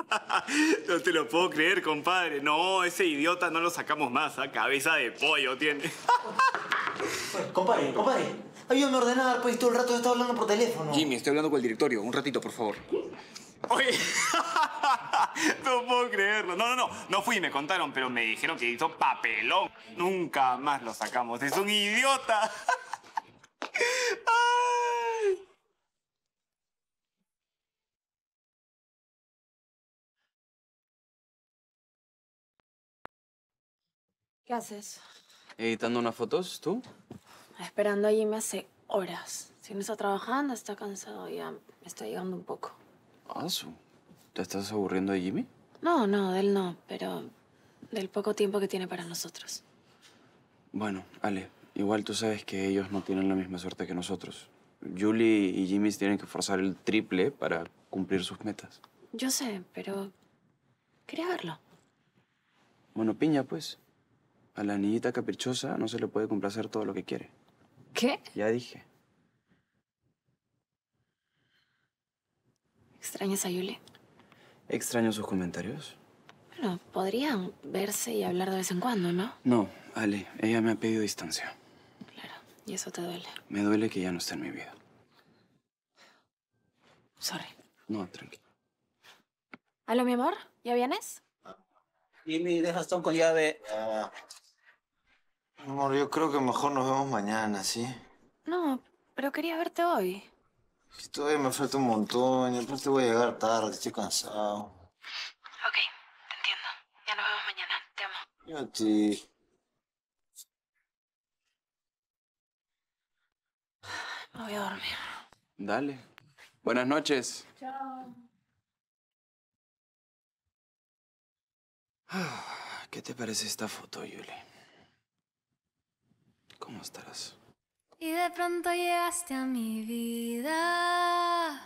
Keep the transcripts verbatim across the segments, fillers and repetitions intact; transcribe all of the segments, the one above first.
No te lo puedo creer, compadre. No, ese idiota no lo sacamos más, ¿ah? Cabeza de pollo tiene. Compadre, compadre. Ayúdame a ordenar, pues todo el rato he estado hablando por teléfono. Jimmy, estoy hablando con el directorio. Un ratito, por favor. Oye, no puedo creerlo. No, no, no. No fui, me contaron, pero me dijeron que hizo papelón. Nunca más lo sacamos. Es un idiota. Ay. ¿Qué haces? Editando unas fotos, ¿tú? Esperando allí me hace horas. Si no está trabajando, está cansado. Ya me está llegando un poco. Ah, su. ¿Te estás aburriendo de Jimmy? No, no, de él no, pero del poco tiempo que tiene para nosotros. Bueno, Ale, igual tú sabes que ellos no tienen la misma suerte que nosotros. Julie y Jimmy tienen que forzar el triple para cumplir sus metas. Yo sé, pero quería verlo. Bueno, piña, pues. A la niñita caprichosa no se le puede complacer todo lo que quiere. ¿Qué? Ya dije. ¿Extrañas a Julie? ¿Extraño sus comentarios? Bueno, podrían verse y hablar de vez en cuando, ¿no? No, Ale, ella me ha pedido distancia. Claro, y eso te duele. Me duele que ya no esté en mi vida. Sorry. No, tranquilo. ¿Aló, mi amor? ¿Ya vienes? Jimmy, deja Stone con llave. Ah. Amor, yo creo que mejor nos vemos mañana, ¿sí? No, pero quería verte hoy. Todavía me falta un montón y aparte voy a llegar tarde, estoy cansado. Ok, te entiendo. Ya nos vemos mañana. Te amo. Yo a ti. Me voy a dormir. Dale. Buenas noches. Chao. ¿Qué te parece esta foto, Julie? ¿Cómo estarás? Y de pronto llegaste a mi vida,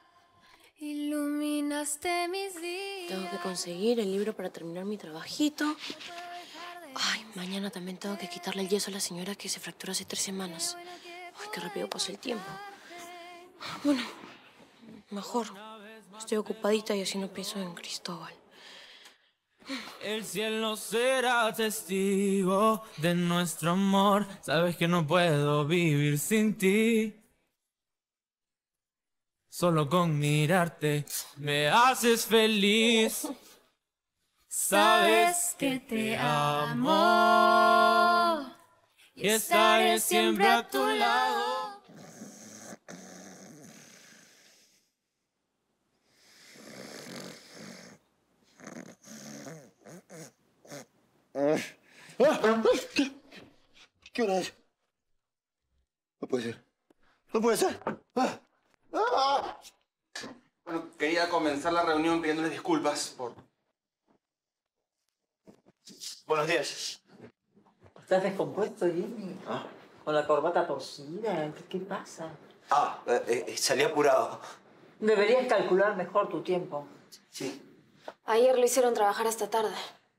iluminaste mis días. Tengo que conseguir el libro para terminar mi trabajito. Ay, mañana también tengo que quitarle el yeso a la señora que se fracturó hace tres semanas. Ay, qué rápido pasa el tiempo. Bueno, mejor. Estoy ocupadita y así no pienso en Cristóbal. El cielo será testigo de nuestro amor. Sabes que no puedo vivir sin ti. Solo con mirarte me haces feliz. Sabes que te amo y estaré siempre a tu lado. ¿Qué? ¿Qué hora es? No puede ser. No puede ser. Ah. Ah. Bueno, quería comenzar la reunión pidiéndoles disculpas por... Buenos días. ¿Estás descompuesto, Jimmy? ¿Ah? Con la corbata torcida. ¿Qué, qué pasa? Ah, eh, eh, salí apurado. Deberías calcular mejor tu tiempo. Sí. Ayer lo hicieron trabajar hasta tarde.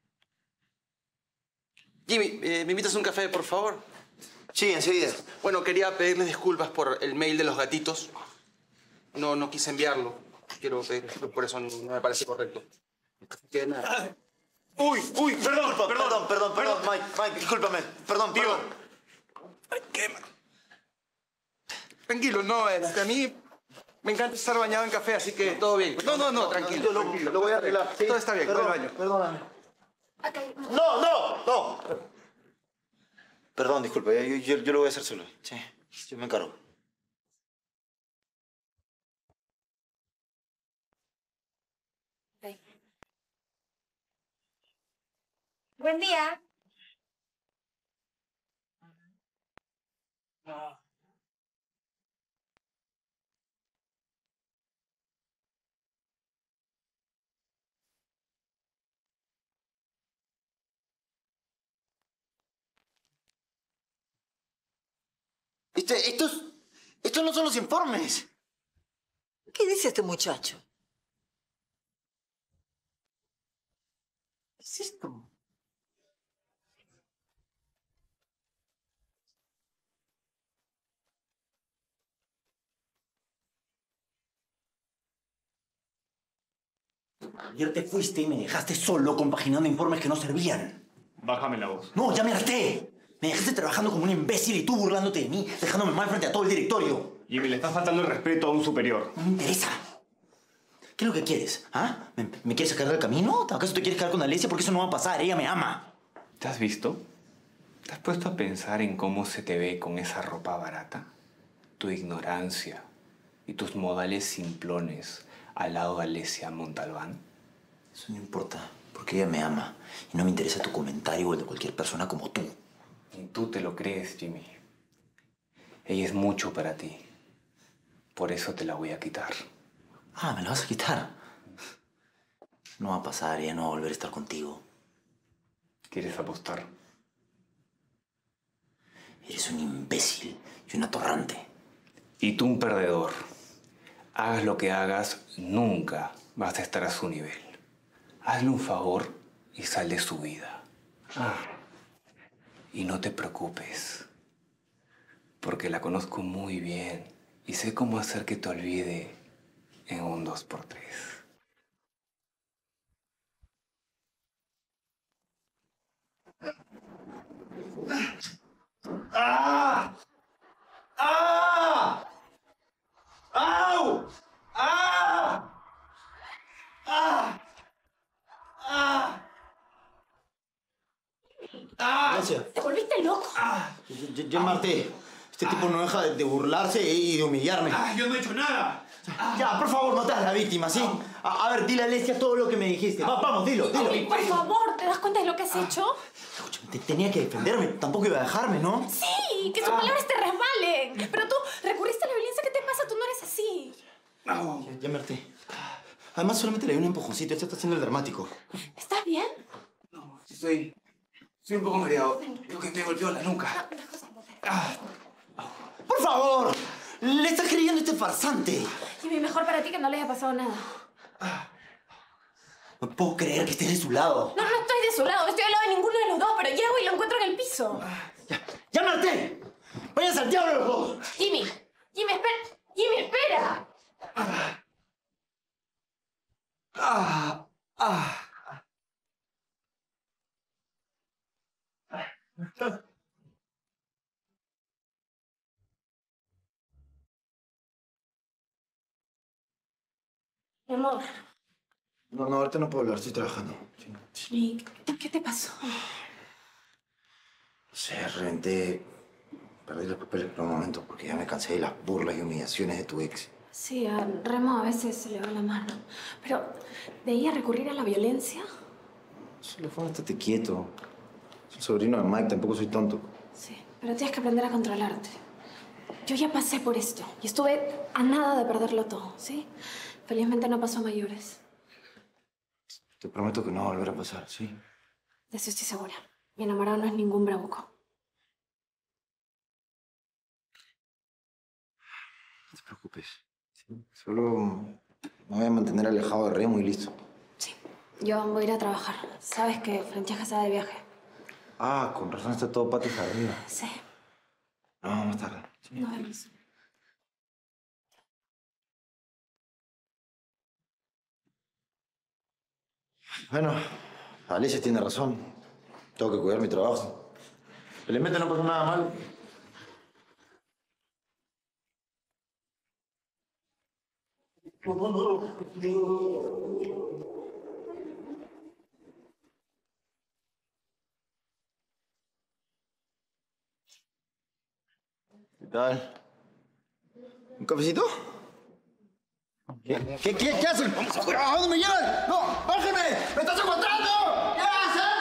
Jimmy, eh, ¿me invitas a un café, por favor? Sí, enseguida. Bueno, quería pedirles disculpas por el mail de los gatitos. No, no quise enviarlo. Quiero pedir disculpas por eso, no, no me parece correcto. Que nada. Uy, uy, perdón, perdón, perdón, perdón, perdón, Mike, Mike, discúlpame. Perdón, Tío. perdón. Ay, qué... Tranquilo, no, este, a mí me encanta estar bañado en café, así que todo bien. No, no, no, tranquilo. Yo lo, tranquilo. lo voy a arreglar. Sí. Todo está bien, voy Perdón, al baño. Perdóname. No, no, no. Perdón, disculpa, yo, yo, yo lo voy a hacer solo. Sí, yo me encargo. Okay. Buen día. Este, estos, estos no son los informes. ¿Qué dice este muchacho? ¿Qué es esto? Ayer te fuiste y me dejaste solo compaginando informes que no servían. Bájame la voz. No, ya me harté. Me dejaste trabajando como un imbécil y tú burlándote de mí, dejándome mal frente a todo el directorio. Jimmy, le estás faltando el respeto a un superior. No me interesa. ¿Qué es lo que quieres? ¿Ah? ¿Me, me quieres sacar del camino? ¿Acaso te quieres quedar con Alesia? Porque eso no va a pasar. Ella me ama. ¿Te has visto? ¿Te has puesto a pensar en cómo se te ve con esa ropa barata? Tu ignorancia y tus modales simplones al lado de Alesia Montalbán. Eso no importa, porque ella me ama. Y no me interesa tu comentario o el de cualquier persona como tú. Y tú te lo crees, Jimmy. Ella es mucho para ti. Por eso te la voy a quitar. Ah, ¿me la vas a quitar? No va a pasar, ella no va a volver a estar contigo. ¿Quieres apostar? Eres un imbécil y un atorrante. Y tú un perdedor. Hagas lo que hagas, nunca vas a estar a su nivel. Hazle un favor y sal de su vida. Ah. Y no te preocupes, porque la conozco muy bien y sé cómo hacer que te olvide en un dos por tres. ¡Ah! ¡Ah! ¡Au! ¡Ah! ¡Ah! ¡Ah! ¡Ah! Gracias. ¿Te volviste loco? ¡Ah! Ya, ya, Marte, este tipo no deja de, de burlarse y de humillarme. ¡Ah, yo no he hecho nada! Ya, por favor, no te hagas la víctima, ¿sí? A, a ver, dile a Alesia todo lo que me dijiste. Va, vamos, dilo, dilo. Ay, por favor, ¿te das cuenta de lo que has hecho? Escúchame, te- tenía que defenderme. Tampoco iba a dejarme, ¿no? Sí, que sus palabras te resbalen. Pero tú recurriste a la violencia. ¿Qué te pasa? Tú no eres así. Ya, ya me harté. Además, solamente le di un empujoncito. Este está haciendo el dramático. ¿Estás bien? No, estoy... Estoy un poco mareado. Creo que me golpeó la nuca. ¡Por favor! Le estás creyendo a este farsante. Y mi mejor para ti que no le haya pasado nada. No puedo creer que estés de su lado. No, no estoy de su lado. No estoy al lado de ninguno de los dos. Pero llego y lo encuentro en el piso. ¡Ya, ya me harté! ¡Váyanse al diablo los dos! Jimmy. Jimmy, espera. Jimmy, espera. Ah, ah. Mi amor. No, no, ahorita no puedo hablar. Estoy trabajando. Sí. ¿Y qué, qué te pasó? No sé, reventé... Perdí los papeles por un momento porque ya me cansé de las burlas y humillaciones de tu ex. Sí, a Remo a veces se le va la mano. Pero, ¿de ahí a recurrir a la violencia? Solo fue estate quieto. Soy sobrino de Mike, tampoco soy tonto. Sí, pero tienes que aprender a controlarte. Yo ya pasé por esto y estuve a nada de perderlo todo, ¿sí? Felizmente no pasó a mayores. Te prometo que no va a volver a pasar, ¿sí? De eso estoy segura. Mi enamorado no es ningún bravuco. No te preocupes. ¿Sí? Solo me voy a mantener alejado de Remo y listo. Sí, yo voy a ir a trabajar. Sabes que Francesca está de viaje. Ah, con razón está todo patas arriba. Sí. No, más tarde. ¿Sí? Nos vemos. Bueno, Alicia tiene razón. Tengo que cuidar mi trabajo. Felizmente no pasó nada mal. ¿Qué tal? ¿Un cafecito? ¿Qué, qué, qué, qué hacen? ¿A dónde me llevan? ¡No! ¡Bájenme! ¡Me estás encontrando! ¿Qué hacen?